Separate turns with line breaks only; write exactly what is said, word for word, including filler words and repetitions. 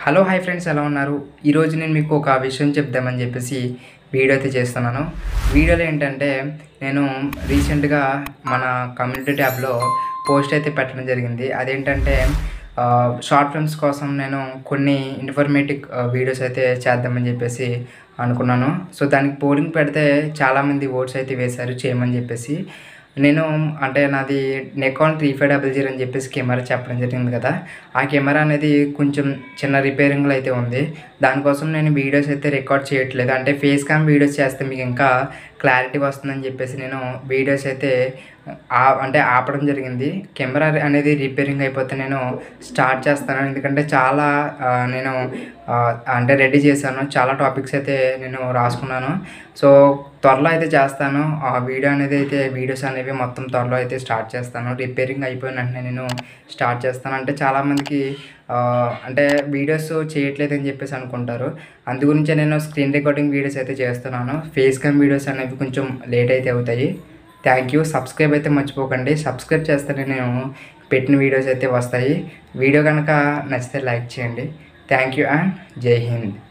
Hello hi friends, ఎలా ఉన్నారు? ఈరోజు నేను మీకు ఒక విషయం చెప్దామని చెప్పేసి వీడియో అయితే చేస్తున్నాను. వీడియోలో ఏంటంటే నేను రీసెంట్గా మన కమ్యూనిటీ ట్యాబ్లో పోస్ట్ అయితే పెట్టడం జరిగింది. అదేంటంటే షార్ట్ ఫిల్మ్స్ కోసం నేను కొన్ని ఇన్ఫర్మేటివ్ వీడియోస్ అయితే చేద్దామని చెప్పేసి అనుకున్నాను. సో దానికి పోలింగ్ పెడితే చాలామంది ఓట్స్ అయితే వేశారు చేయమని చెప్పేసి. నేను అంటే నాది Nikon three five double zero అని చెప్పేసి కెమెరా చెప్పడం జరిగింది కదా. ఆ కెమెరా అనేది కొంచెం చిన్న రిపేరింగ్లో అయితే ఉంది. దానికోసం నేను వీడియోస్ అయితే రికార్డ్ చేయట్లేదు. అంటే ఫేస్ క్యామ్ వీడియోస్ చేస్తే మీకు ఇంకా క్లారిటీ వస్తుందని చెప్పేసి నేను వీడియోస్ అయితే అంటే ఆపడం జరిగింది. కెమెరా అనేది రిపేరింగ్ అయిపోతే నేను స్టార్ట్ చేస్తాను. ఎందుకంటే చాలా నేను అంటే రెడీ చేశాను, చాలా టాపిక్స్ అయితే నేను రాసుకున్నాను. సో త్వరలో అయితే చేస్తాను. ఆ వీడియో అనేది అయితే వీడియోస్ అనేవి మొత్తం త్వరలో అయితే స్టార్ట్ చేస్తాను. రిపేరింగ్ అయిపోయిన వెంటనే నేను స్టార్ట్ చేస్తాను. అంటే చాలామందికి అంటే వీడియోస్ చేయట్లేదని చెప్పేసి అనుకుంటారు. అందు గురించే నేను స్క్రీన్ రికార్డింగ్ వీడియోస్ అయితే చేస్తున్నాను. ఫేస్ క్యామ్ వీడియోస్ అనేవి కొంచెం లేట్ అయితే అవుతాయి. Thank you. సబ్స్క్రైబ్ అయితే మర్చిపోకండి. సబ్స్క్రైబ్ చేస్తేనే నేను పెట్టిన వీడియోస్ అయితే వస్తాయి. వీడియో కనుక నచ్చితే లైక్ చేయండి. థ్యాంక్ యూ అండ్ జై హింద్.